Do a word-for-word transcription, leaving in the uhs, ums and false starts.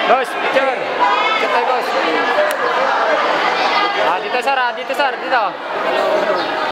Boss, picture. Picture tayo, boss. Ah, dito sir, ah, dito sir, dito.